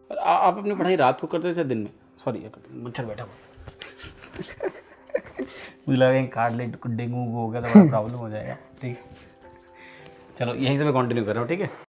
आप अपनी पढ़ाई रात को करते थे दिन में? सॉरी मच्छर बैठा हुआ मुझे लगा कहीं काट ले, डेंगू हो गया तो बड़ा प्रॉब्लम हो जाएगा। ठीक, चलो यहीं से मैं कंटिन्यू कर रहा हूँ। ठीक है।